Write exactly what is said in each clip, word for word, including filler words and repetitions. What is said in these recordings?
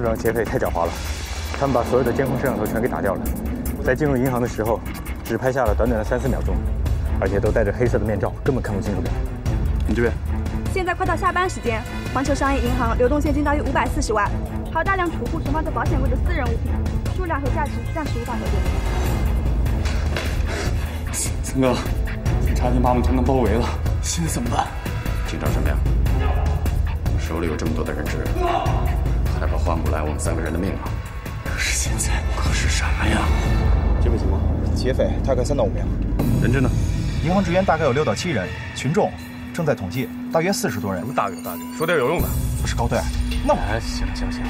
这帮劫匪太狡猾了，他们把所有的监控摄像头全给打掉了，在进入银行的时候只拍下了短短的三四秒钟，而且都戴着黑色的面罩，根本看不清楚脸。你这边？ 现在快到下班时间，环球商业银行流动现金大约五百四十万，还有大量储户存放在保险柜的私人物品，数量和价值暂时无法核定。 森哥，差点把我们团团包围了，现在怎么办？ 紧张什么呀？手里有这么多的人质，害怕换不来我们三个人的命吗？ 可是现在，可是什么呀？ 这边情况，劫匪大概三到五名， 人质呢？ 银行职员大概有六到七人，群众正在统计，大约四十多人。 什么大有大有，说点有用的。 不是高队，那我…… 哎，行行行。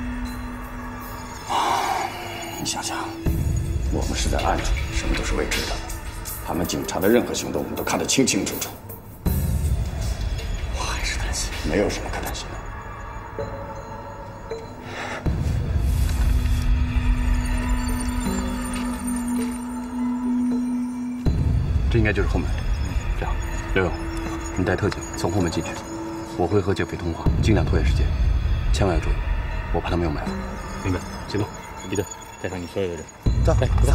你想想，我们是在暗处，什么都是未知的。他们警察的任何行动，我们都看得清清楚楚。 我还是担心。 没有什么可担心的。 这应该就是后门。这样，刘勇，你带特警从后门进去，我会和劫匪通话，尽量拖延时间，千万要注意，我怕他们又埋伏。 明白，行动，彼得，带上你所有的人。 走， 来，走。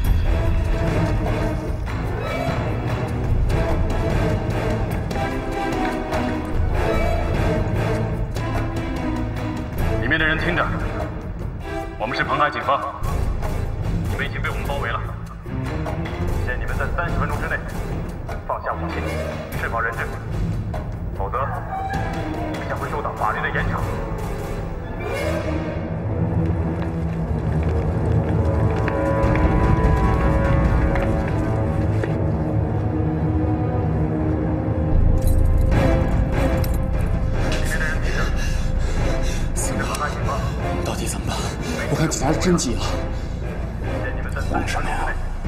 里面的人听着，我们是蓬海警方，你们已经被我们包围了。限你们在三十分钟之内放下武器，释放人质，否则你们将会受到法律的严惩。 到底怎么办？我看警察是真急了。 慌什么呀？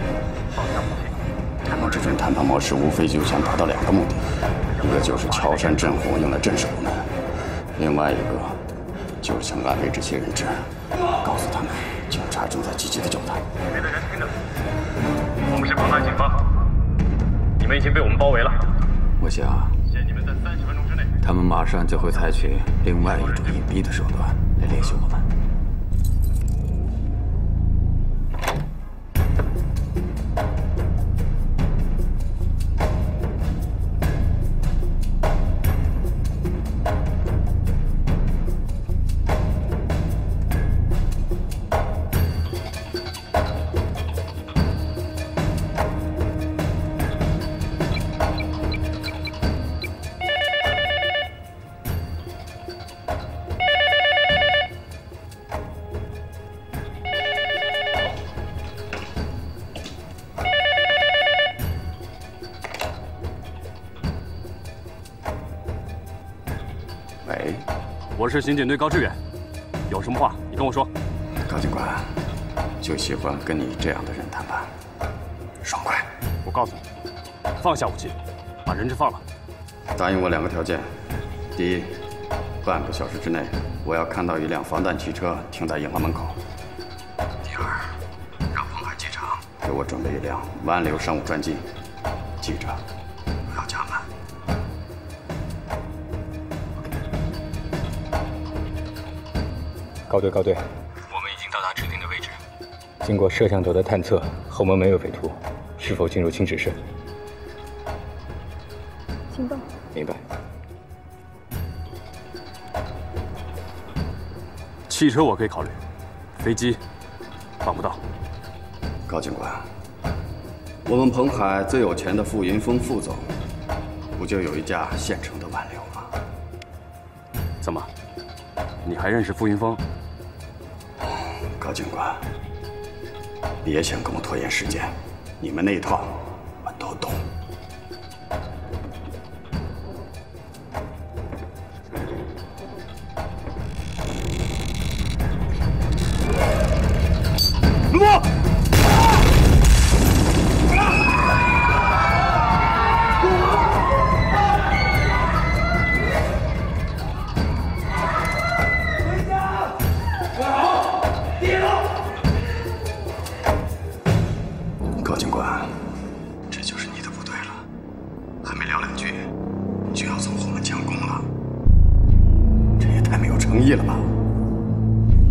他们这种谈判模式，无非就想达到两个目的：一个就是敲山震虎，用来震慑我们；另外一个就是想安慰这些人质，告诉他们警察正在积极的救他。 别的人听着，我们是蓬海警方，你们已经被我们包围了。 我想， 限你们在三十分钟之内。 他们马上就会采取另外一种隐蔽的手段来联系我们。 喂， 我是刑警队高志远，有什么话你跟我说。 高警官，就喜欢跟你这样的人谈判，爽快。 我告诉你，放下武器，把人质放了。 答应我两个条件：第一，半个小时之内我要看到一辆防弹汽车停在银行门口；第二，让蓬海机场给我准备一辆湾流商务专机。记着，不要加慢。 高队，高队，我们已经到达指定的位置。经过摄像头的探测，后门没有匪徒，是否进入清指示？ 行动。 明白。 汽车我可以考虑，飞机办不到。 高警官，我们蓬海最有钱的傅云峰副总，不就有一架现成的挽流吗？ 怎么，你还认识傅云峰？ 高警官，别想跟我拖延时间，你们那一套我都懂。 陆波！ 高警官，这就是你的部队了，还没聊两句，就要从后门强攻了，这也太没有诚意了吧！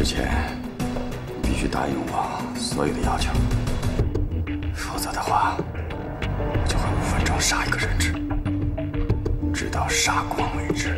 前，你必须答应我所有的要求，否则的话，我就会五分钟杀一个人质，直到杀光为止。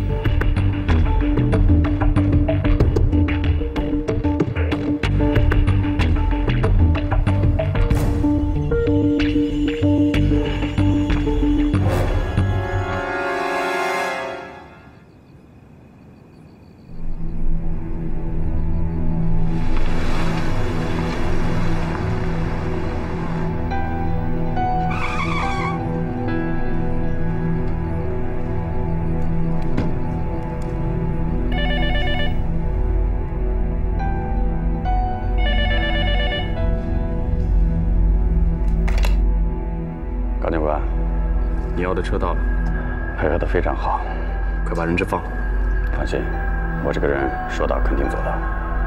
高警官，你要的车到了，配合得非常好，快把人质放了。放心，我这个人说到肯定做到。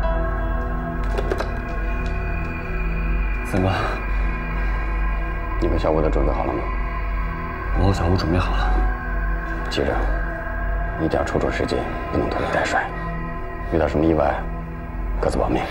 三哥，你跟小五都准备好了吗？ 我和小五准备好了。 记着，一定要抽出时间，不能拖泥带水。遇到什么意外，各自保命。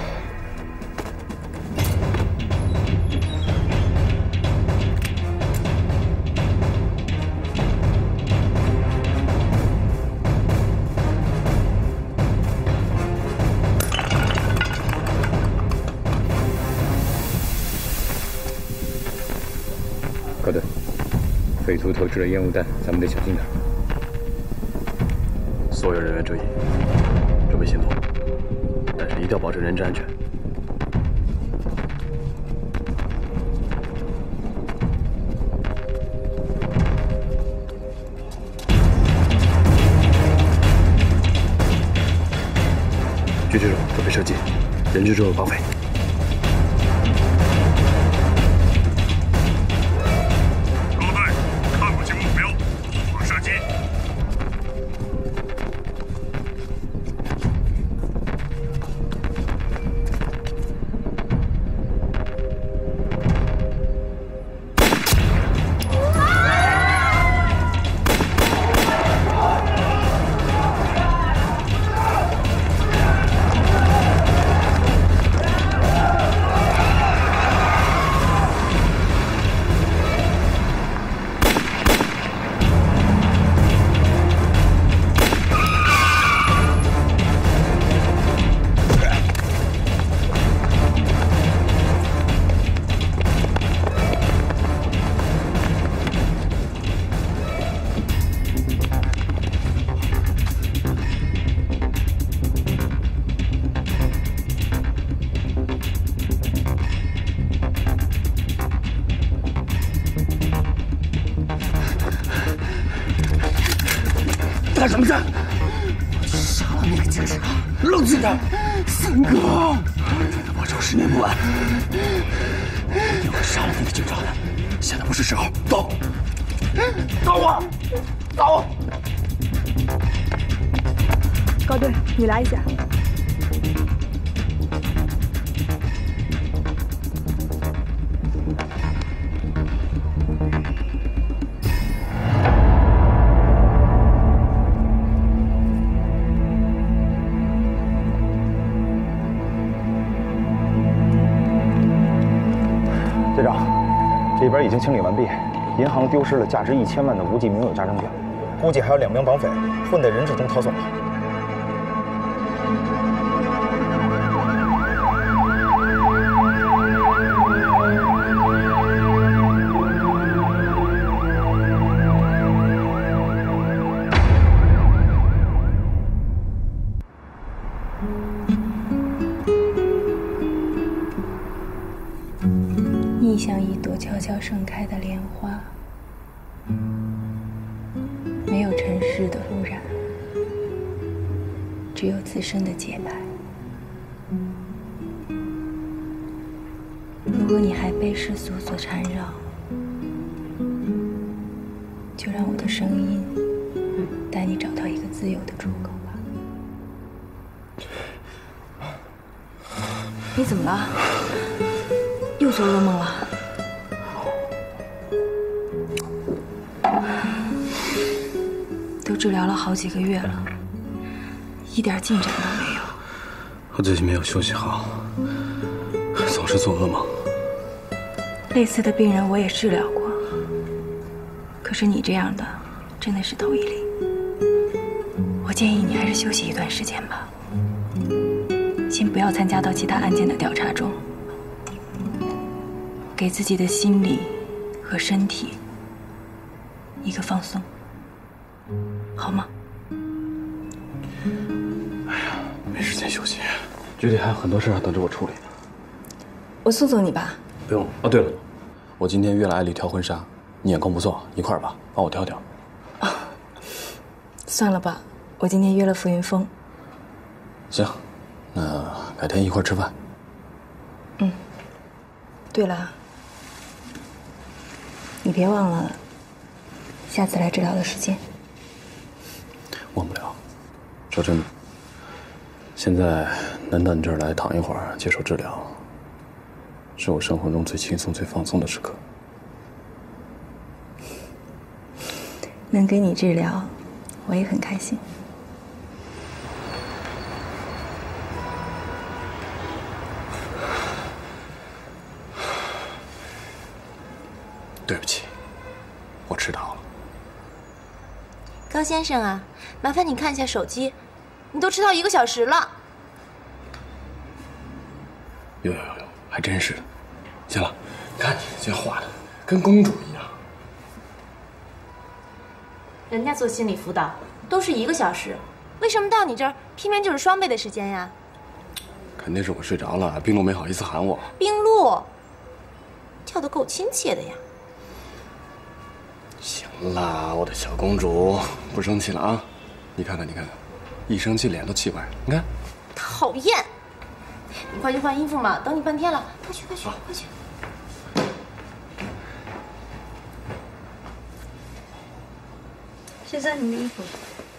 高队，匪徒投掷了烟雾弹，咱们得小心点。 所有人员注意，准备行动，但是一定要保证人质安全。狙击手准备射击，人质之后绑匪。 干什么去？杀了那个警察，冷静点！三哥，这他妈找十年不晚，一定会杀了那个警察的。现在不是时候，走！走啊！走！ 高队，你来一下。 队长，这边已经清理完毕，银行丢失了价值一千万的无记名有诈证票，估计还有两名绑匪混在人质中逃走了。 你像一朵悄悄盛开的莲花，没有尘世的污染，只有自身的洁白。如果你还被世俗所缠绕，就让我的声音带你找到一个自由的出口吧。你怎么了？又做噩梦了？都治疗了好几个月了，一点进展都没有。 我最近没有休息好，总是做噩梦。 类似的病人我也治疗过，可是你这样的真的是头一例。我建议你还是休息一段时间吧，先不要参加到其他案件的调查中，给自己的心理和身体一个放松，好吗？ 哎呀，没时间休息，局里还有很多事要等着我处理呢。 我送送你吧。 不用。哦，对了，我今天约了艾丽挑婚纱，你眼光不错，一块儿吧，帮我挑挑。 哦，算了吧，我今天约了傅云峰。 行，那改天一块儿吃饭。 嗯。对了，你别忘了下次来治疗的时间。 忘不了。说真的，现在能到你这儿来躺一会儿接受治疗，是我生活中最轻松、最放松的时刻。 能给你治疗，我也很开心。 对不起，我迟到了。 高先生啊，麻烦你看一下手机，你都迟到一个小时了。 有有有，还真是的。行了，你看你这画的跟公主一样。 人家做心理辅导都是一个小时，为什么到你这儿偏偏就是双倍的时间呀？ 肯定是我睡着了，冰露没好意思喊我。 冰露，叫得够亲切的呀。 行啦，我的小公主，不生气了啊！你看看，你看看，一生气脸都气歪了。你看， 讨厌！你快去换衣服嘛，等你半天了，快去快去快去！ 先生，你的衣服。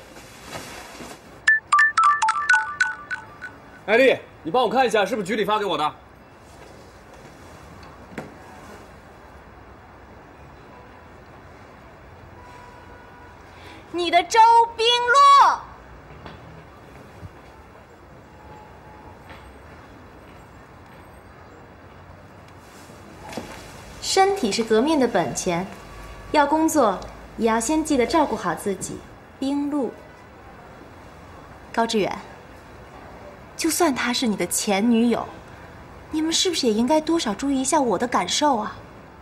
艾丽，你帮我看一下，是不是局里发给我的？ 你的周冰露。身体是革命的本钱，要工作也要先记得照顾好自己。冰露，高志远，就算她是你的前女友，你们是不是也应该多少注意一下我的感受啊？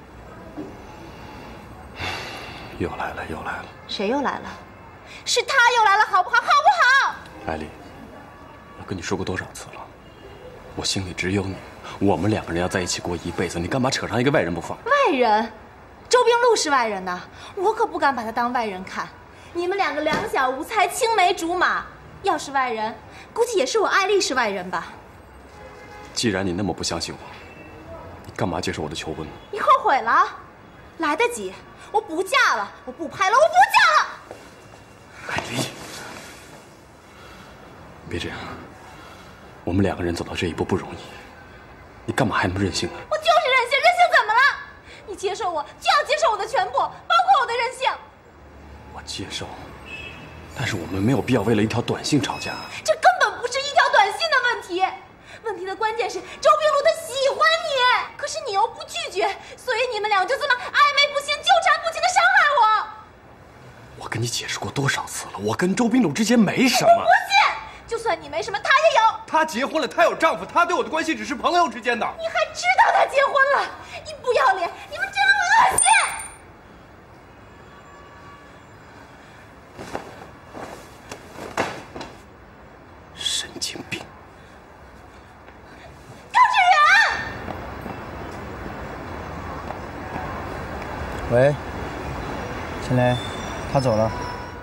又来了，又来了。 谁又来了？是他又来了，好不好？好不好？ 艾丽，我跟你说过多少次了，我心里只有你，我们两个人要在一起过一辈子，你干嘛扯上一个外人不放？ 外人？周冰露是外人呐，我可不敢把她当外人看。你们两个两小无猜，青梅竹马，要是外人，估计也是我艾丽是外人吧。 既然你那么不相信我，你干嘛接受我的求婚呢？ 你后悔了？来得及，我不嫁了，我不拍了，我不嫁了。 艾丽，别这样，我们两个人走到这一步不容易，你干嘛还那么任性呢？ 我就是任性，任性怎么了？你接受我，就要接受我的全部，包括我的任性。 我接受，但是我们没有必要为了一条短信吵架。 这根本不是一条短信的问题，问题的关键是周冰露她喜欢你，可是你又不拒绝，所以你们俩就这么暧昧不清、纠缠不清的伤害我。 我跟你解释过多少次了，我跟周冰露之间没什么。 我不信，就算你没什么，她也有。 她结婚了，她有丈夫，她对我的关系只是朋友之间的。 你还知道她结婚了？你不要脸！你们真恶心！ 神经病！ 高志远！ 喂，陈雷，他走了。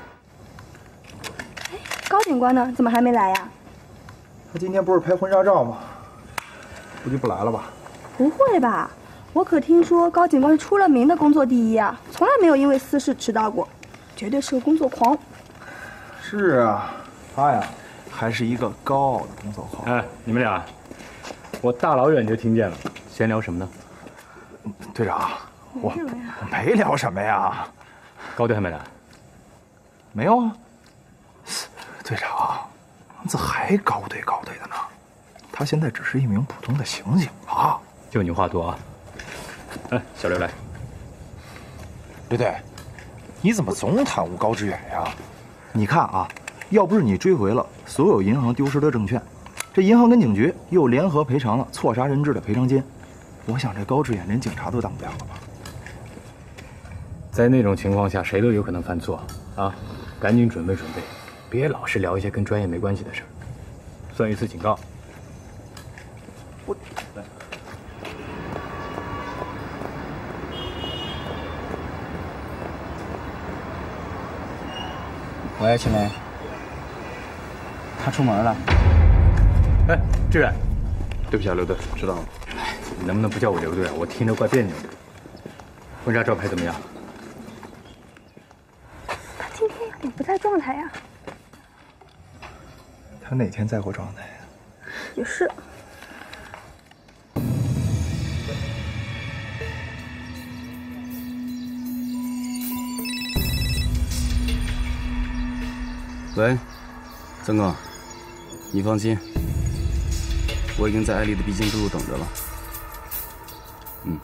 高警官呢？怎么还没来呀？ 他今天不是拍婚纱照吗？估计不来了吧？ 不会吧？我可听说高警官是出了名的工作第一啊，从来没有因为私事迟到过，绝对是个工作狂。 是啊，他呀，还是一个高傲的工作狂。 哎，你们俩，我大老远就听见了，闲聊什么呢？ 队长，我我没聊什么呀。 高队还没来？ 没有啊。队长，这还高队高队的呢。 他现在只是一名普通的刑警啊。 就你话多啊！哎，小刘来。 刘队，你怎么总袒护高志远呀？你看啊，要不是你追回了所有银行丢失的证券，这银行跟警局又联合赔偿了错杀人质的赔偿金，我想这高志远连警察都当不了了吧？ 在那种情况下，谁都有可能犯错啊！赶紧准备准备，别老是聊一些跟专业没关系的事儿。算一次警告。 我来。 喂，青梅，他出门了。 哎，志远， 对不起啊，刘队，知道了。 你能不能不叫我刘队啊？我听着怪别扭的。婚纱照拍怎么样？ 他今天有点不在状态呀。 他哪天在乎状态呀？ 也是。 喂，曾哥，你放心，我已经在艾丽的必经之路等着了。嗯。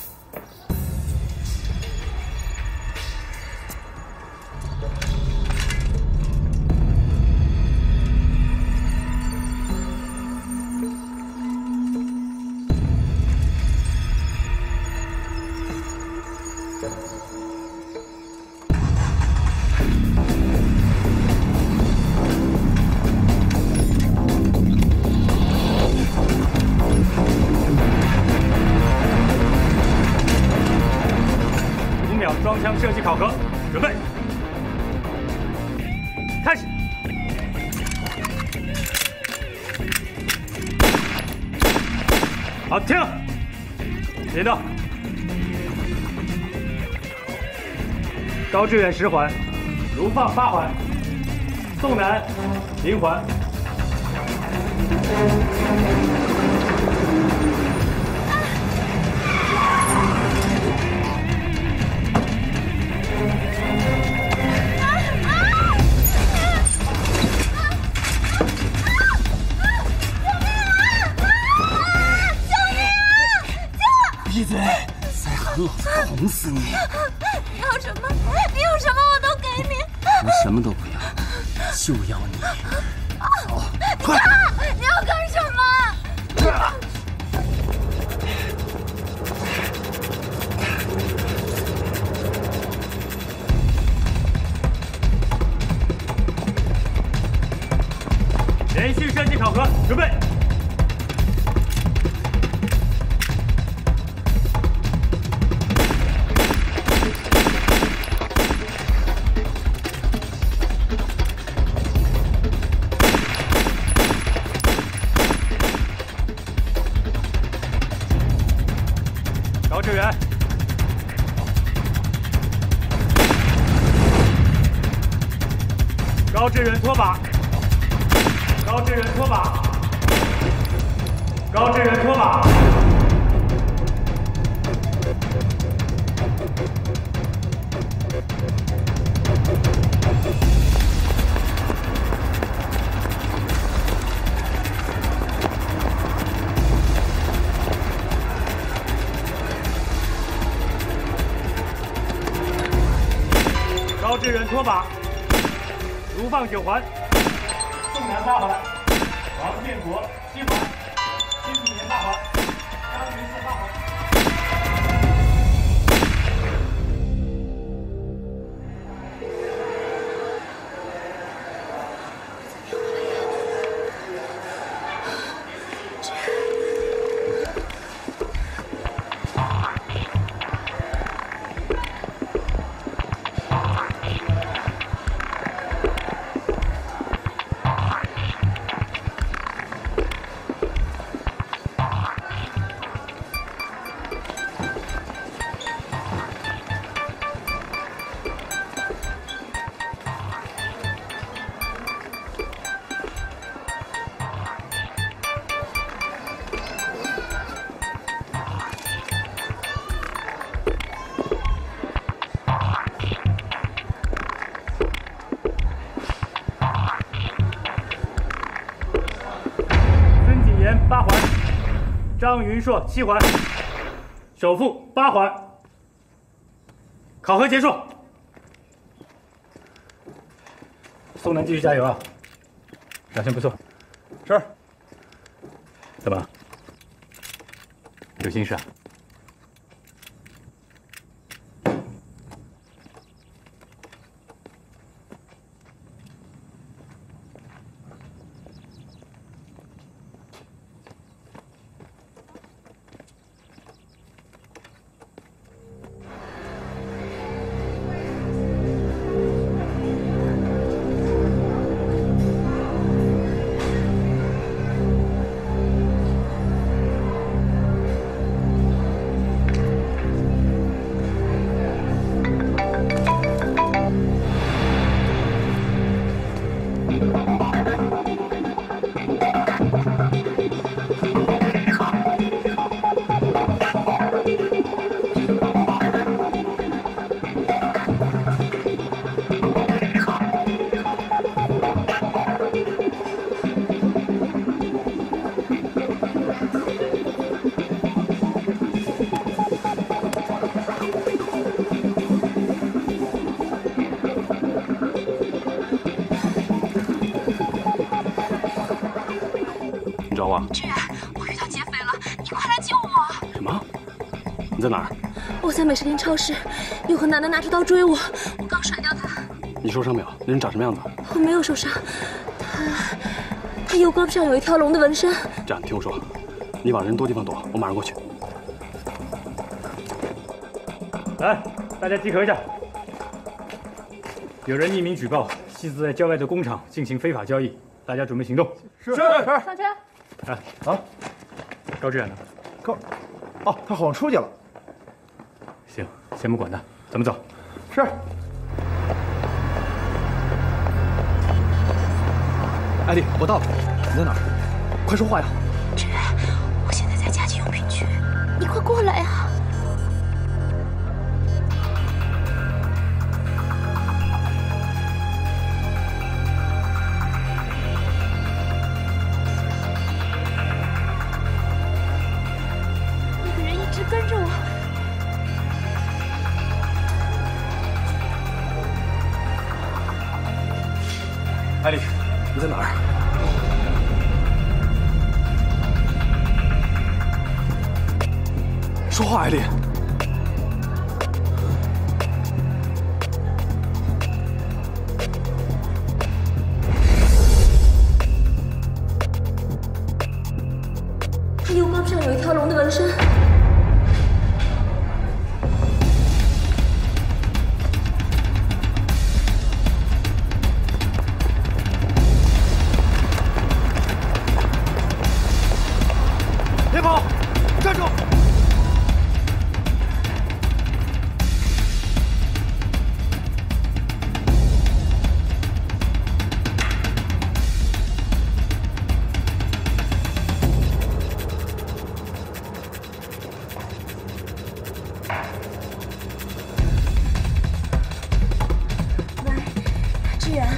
装枪射击考核，准备，开始。好，停，别动。高志远十环，如放八环，宋楠零环。 闭嘴！再喊老子捅死你！ 你要什么？你有什么我都给你。 我什么都不要，就要你。走，快！ 你要干什么？ 连续射击考核，准备。高志远，高志远拖把，高志远拖把，高志远拖把。高志远拖把，如放九环，宋楠八环，王建国七环，辛启年八环，张云硕八环。 张云硕七环，首富八环。考核结束。宋楠继续加油啊！表现不错。 是。 怎么？有心事啊？ 志远，我遇到劫匪了，你快来救我！ 什么？你在哪儿？ 我在美食林超市，有个男的拿着刀追我，我刚甩掉他。 你受伤没有？那人长什么样子？ 我没有受伤，他他右胳膊上有一条龙的纹身。 这样，听我说，你往人多地方躲，我马上过去。 来，大家集合一下。有人匿名举报，西子在郊外的工厂进行非法交易，大家准备行动。 是。 上车。 哎，啊，高志远呢？ 高，哦，他好像出去了。 行，先不管他，咱们走。 是。 艾丽，我到了，你在哪儿？快说话呀！ 志远，我现在在家居用品区，你快过来呀！那个人一直跟着我。 艾丽，你在哪儿？说话，艾丽。 他右胳膊上有一条龙的纹身。 别跑，站住！ 志远，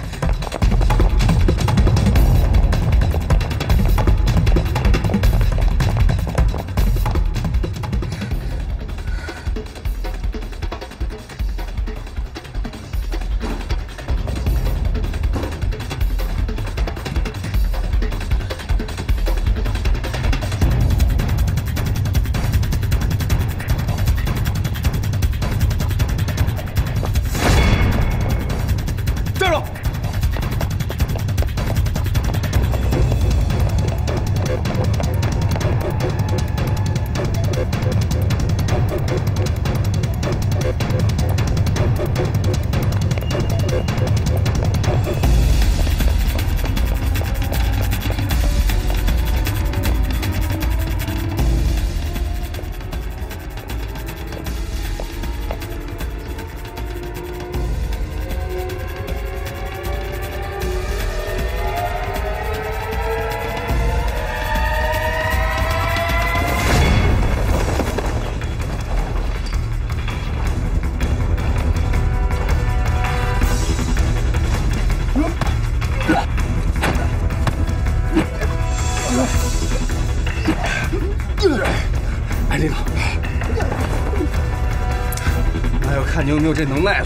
站住！ 看你有没有这能耐了。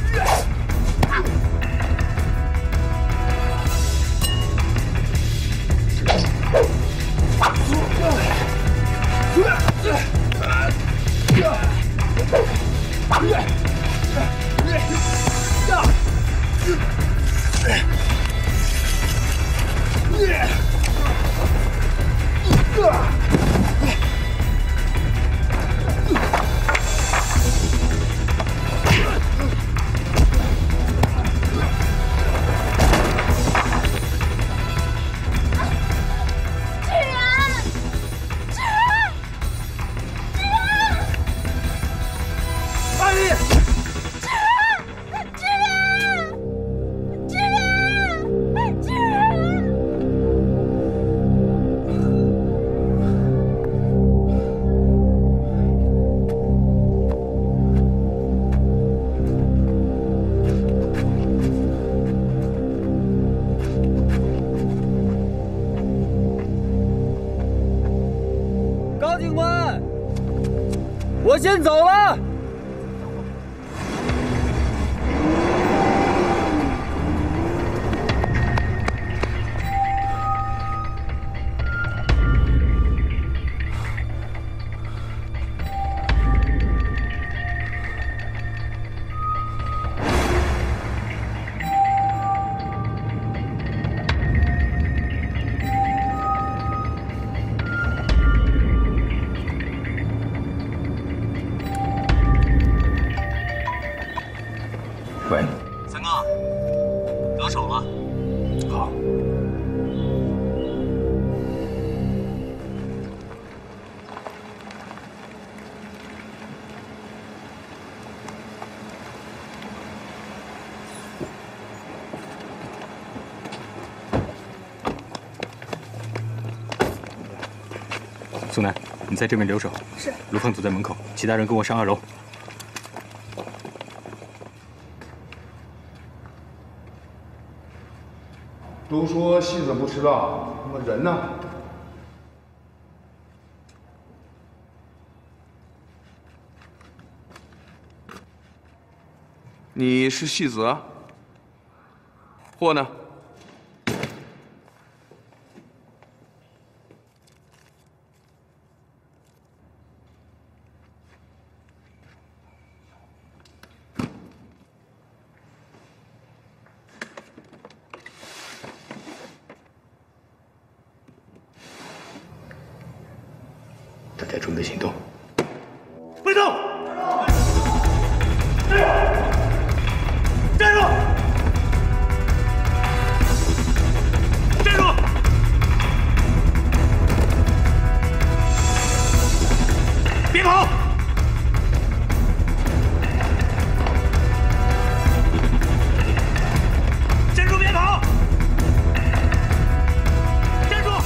我先走了。 喂， 三哥，得手了。 好。苏南，你在这边留守。 是。 卢凤祖在门口，其他人跟我上二楼。 都说戏子不迟到，那么人呢？你是戏子啊？货呢？ 大家准备行动。 备动！站住！站住！别跑！站住！别跑！站住！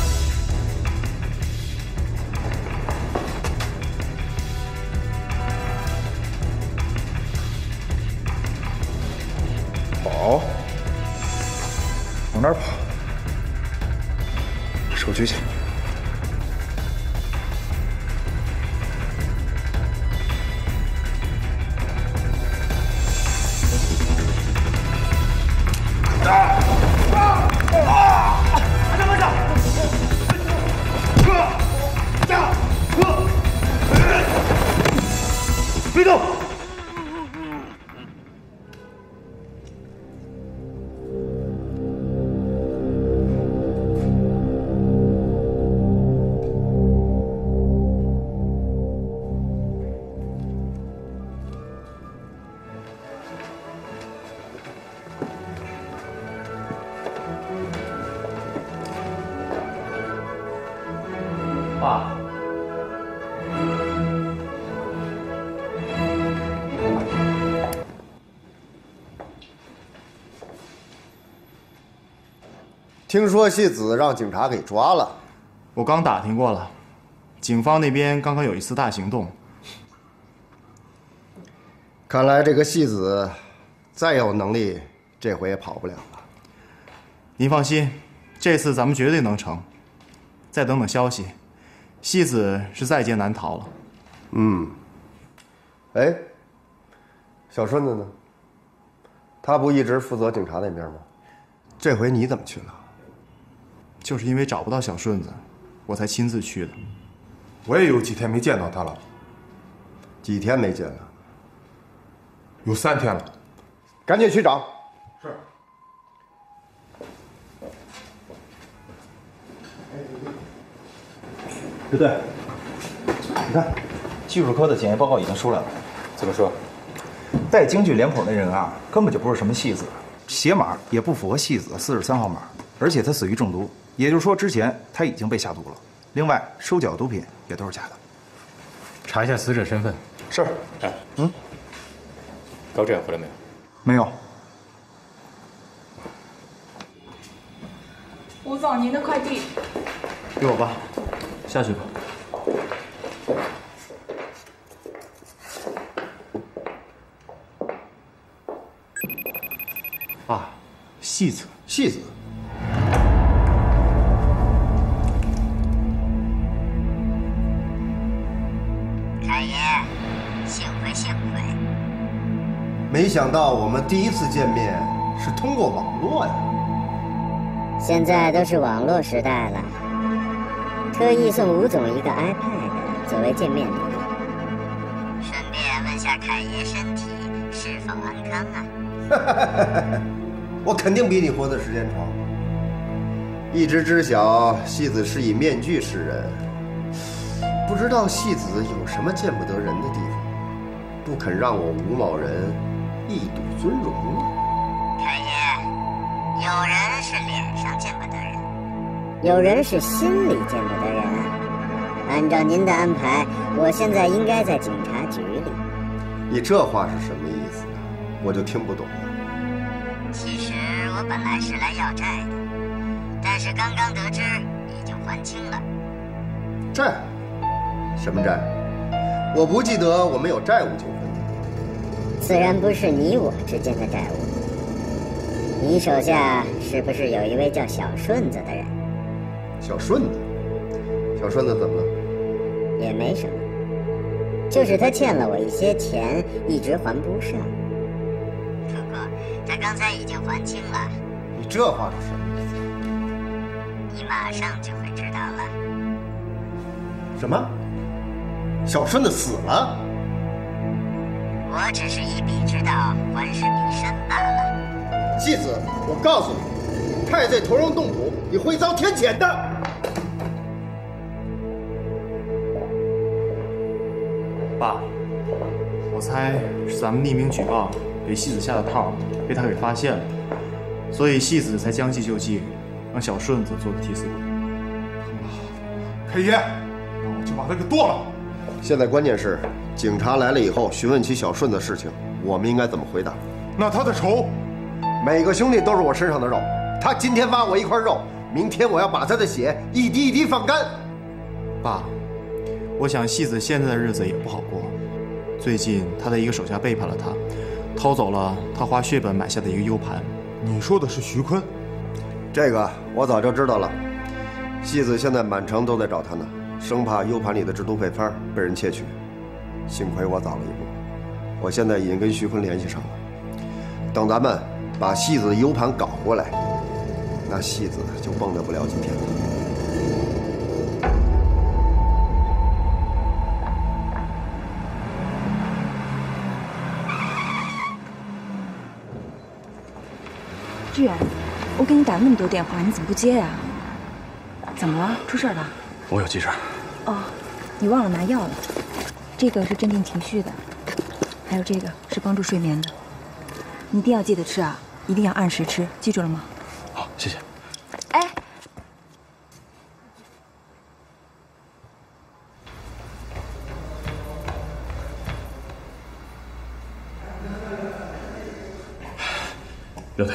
跑，往哪儿跑？手举起。啊！啊！啊！慢上，慢上！下！别动！ 爸， 听说戏子让警察给抓了， 我刚打听过了，警方那边刚刚有一次大行动。 看来这个戏子再有能力，这回也跑不了了。 您放心，这次咱们绝对能成。再等等消息。 戏子是在劫难逃了。 嗯，哎， 小顺子呢？他不一直负责警察那边吗？这回你怎么去了？ 就是因为找不到小顺子，我才亲自去的。 我也有几天没见到他了。 几天没见了？ 有三天了。 赶紧去找。 是。 对对，你看，技术科的检验报告已经出来了。 怎么说？ 带京剧脸谱那人啊，根本就不是什么戏子，鞋码也不符合戏子四十三号码，而且他死于中毒，也就是说之前他已经被下毒了。另外，收缴毒品也都是假的。 查一下死者身份。 是。 哎，嗯，高志远回来没有？ 没有。 吴总，您的快递。 给我吧，下去吧。 爸，戏子， 戏子。 凯爷，幸会幸会。 没想到我们第一次见面是通过网络呀。 现在都是网络时代了，特意送吴总一个 iPad 作为见面礼。顺便问下凯爷身体是否安康啊？ 我肯定比你活的时间长。一直知晓戏子是以面具示人，不知道戏子有什么见不得人的地方，不肯让我吴某人一睹尊荣。 凯爷，有人是脸上见不得人，有人是心里见不得人。按照您的安排，我现在应该在警察局里。 你这话是什么意思？我就听不懂了。 其实我本来是来要债的，但是刚刚得知已经还清了。 债？什么债？我不记得我们有债务纠纷。 自然不是你我之间的债务。你手下是不是有一位叫小顺子的人？ 小顺子？小顺子怎么了？ 也没什么，就是他欠了我一些钱，一直还不上。不过他刚才已经还清了。 你这话是什么意思？ 你马上就会知道了。 什么？小顺子死了？ 我只是一笔之道，还施彼身罢了。 戏子，我告诉你，太岁头上动土，你会遭天谴的。 爸，我猜是咱们匿名举报给戏子下的套，被他给发现了，所以戏子才将计就计，让小顺子做个替死鬼。 开爷，让我就把他给剁了。 现在关键是，警察来了以后询问起小顺的事情，我们应该怎么回答？ 那他的仇， 每个兄弟都是我身上的肉。他今天挖我一块肉，明天我要把他的血一滴一滴放干。 爸，我想戏子现在的日子也不好过。最近他的一个手下背叛了他，偷走了他花血本买下的一个 U 盘。 你说的是徐坤？ 这个我早就知道了。戏子现在满城都在找他呢，生怕 U 盘里的制毒配方被人窃取。幸亏我早了一步，我现在已经跟徐坤联系上了。等咱们把戏子的 U 盘搞过来，那戏子就蹦跶不了几天了。 志远，我给你打了那么多电话，你怎么不接呀？怎么了？出事了？ 我有急事。 哦，你忘了拿药了。这个是镇定情绪的，还有这个是帮助睡眠的。你一定要记得吃啊，一定要按时吃，记住了吗？ 好，谢谢。 哎， 刘队，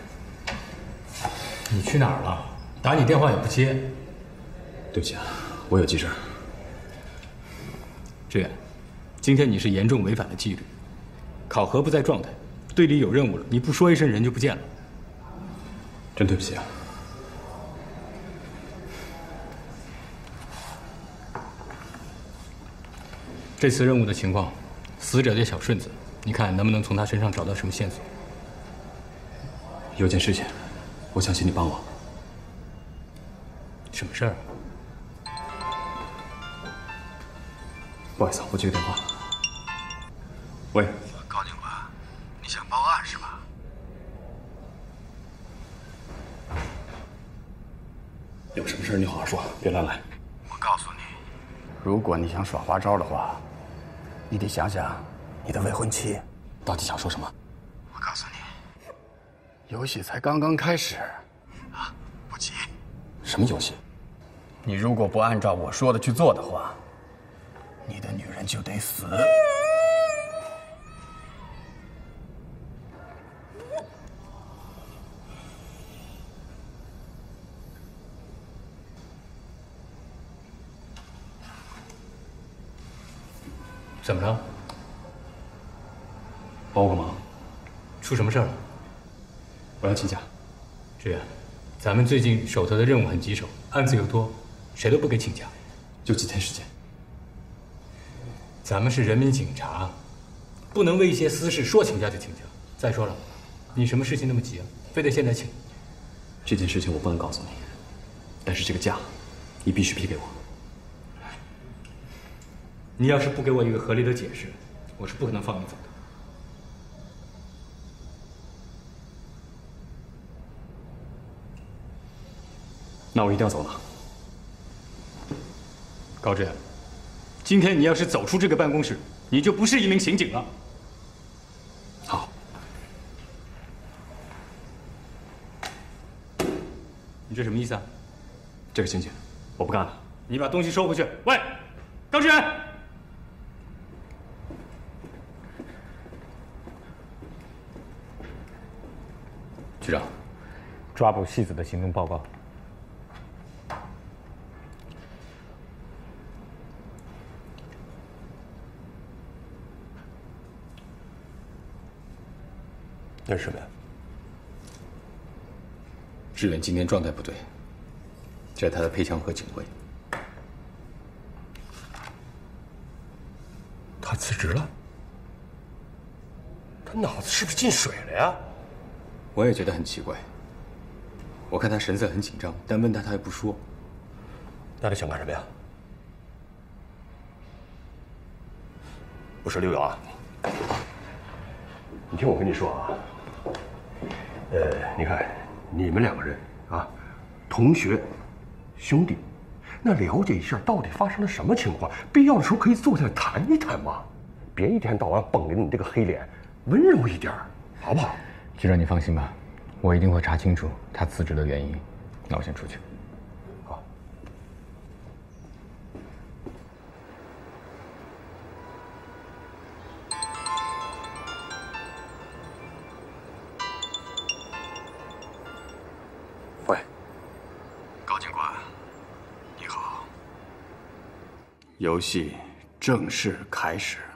你去哪儿了？打你电话也不接。 对不起啊，我有急事。 志远，今天你是严重违反了纪律，考核不在状态，队里有任务了，你不说一声人就不见了。 真对不起啊。 这次任务的情况，死者叫小顺子， 你看能不能从他身上找到什么线索？ 有件事情，我想请你帮我。 什么事儿？ 不好意思，我接个电话。喂， 高警官，你想报案是吧？ 有什么事你好好说，别乱来。 我告诉你，如果你想耍花招的话，你得想想你的未婚妻到底想说什么。 我告诉你，游戏才刚刚开始，啊，不急。 什么游戏？ 你如果不按照我说的去做的话，你的女人就得死。 怎么了？ 帮我个忙。 出什么事儿了？ 我要请假。 志远，咱们最近手头的任务很棘手，案子又多，谁都不给请假。 就几天时间。 咱们是人民警察，不能为一些私事说请假就请假。再说了，你什么事情那么急啊？非得现在请？ 这件事情我不能告诉你，但是这个假，你必须批给我。 你要是不给我一个合理的解释，我是不可能放你走的。 那我一定要走了。 高志远，今天你要是走出这个办公室，你就不是一名刑警了。 好。 你这什么意思啊？ 这个刑警，我不干了。 你把东西收回去。喂，高志远。 局长， 抓捕戏子的行动报告。 那是什么呀？ 志远今天状态不对，这是他的配枪和警徽。 他辞职了？他脑子是不是进水了呀？ 我也觉得很奇怪。我看他神色很紧张，但问他他也不说。 那他想干什么呀？我说刘勇啊，你听我跟你说啊，呃，你看你们两个人啊，同学、兄弟，那了解一下到底发生了什么情况，必要的时候可以坐下来谈一谈嘛，别一天到晚绷着你这个黑脸，温柔一点，好不好？ 局长，你放心吧，我一定会查清楚他辞职的原因。那我先出去。 好。 喂，高警官，你好。游戏正式开始。